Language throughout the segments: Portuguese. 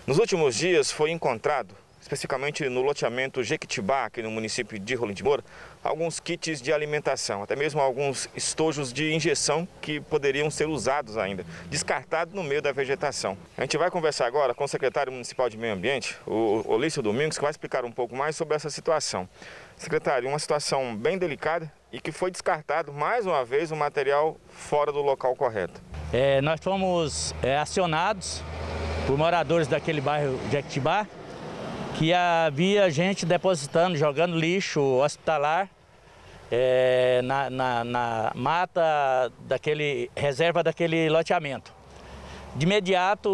Nos últimos dias foi encontrado, especificamente no loteamento Jequitibá, aqui no município de Rolim de Moura, alguns kits de alimentação, até mesmo alguns estojos de injeção que poderiam ser usados ainda, descartados no meio da vegetação. A gente vai conversar agora com o secretário municipal de Meio Ambiente, o Olício Domingos, que vai explicar um pouco mais sobre essa situação. Secretário, uma situação bem delicada e que foi descartado mais uma vez o material fora do local correto. Nós fomos acionados por moradores daquele bairro Jequitibá, que havia gente depositando, jogando lixo hospitalar na mata reserva daquele loteamento. De imediato,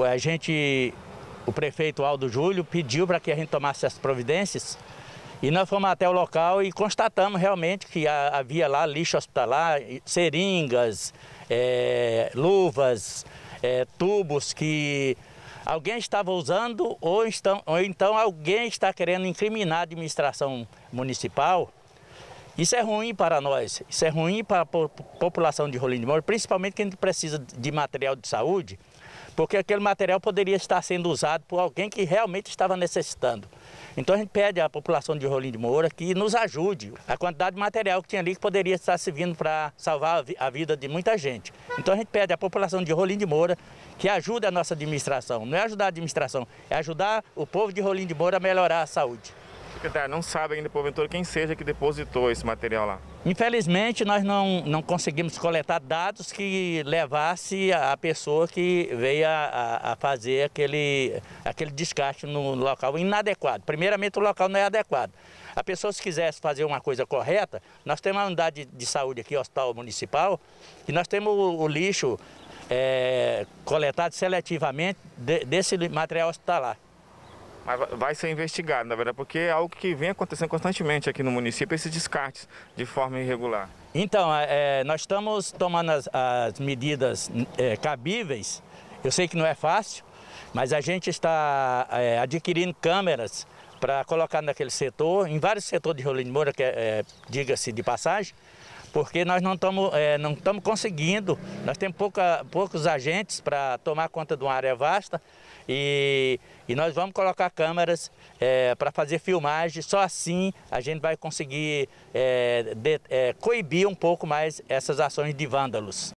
o prefeito Aldo Júlio pediu para que a gente tomasse as providências e nós fomos até o local e constatamos realmente que havia lá lixo hospitalar, seringas, luvas, tubos que alguém estava usando ou então alguém está querendo incriminar a administração municipal. Isso é ruim para nós, isso é ruim para a população de Rolim de Moura, principalmente quem precisa de material de saúde, porque aquele material poderia estar sendo usado por alguém que realmente estava necessitando. Então a gente pede à população de Rolim de Moura que nos ajude. A quantidade de material que tinha ali que poderia estar servindo para salvar a vida de muita gente. Então a gente pede à população de Rolim de Moura que ajude a nossa administração. Não é ajudar a administração, é ajudar o povo de Rolim de Moura a melhorar a saúde. Secretário, não sabe ainda, porventura, quem seja que depositou esse material lá? Infelizmente, nós não conseguimos coletar dados que levasse a pessoa que veio a fazer aquele descarte no local inadequado. Primeiramente, o local não é adequado. A pessoa, se quisesse fazer uma coisa correta, nós temos uma unidade de saúde aqui, Hospital Municipal, e nós temos o lixo coletado seletivamente desse material hospitalar. Mas vai ser investigado, na verdade, porque é algo que vem acontecendo constantemente aqui no município, esses descartes de forma irregular. Então, nós estamos tomando as medidas cabíveis. Eu sei que não é fácil, mas a gente está adquirindo câmeras para colocar naquele setor, em vários setores de Rolim de Moura, diga-se de passagem, porque nós não estamos conseguindo, nós temos poucos agentes para tomar conta de uma área vasta e nós vamos colocar câmeras para fazer filmagem, só assim a gente vai conseguir coibir um pouco mais essas ações de vândalos.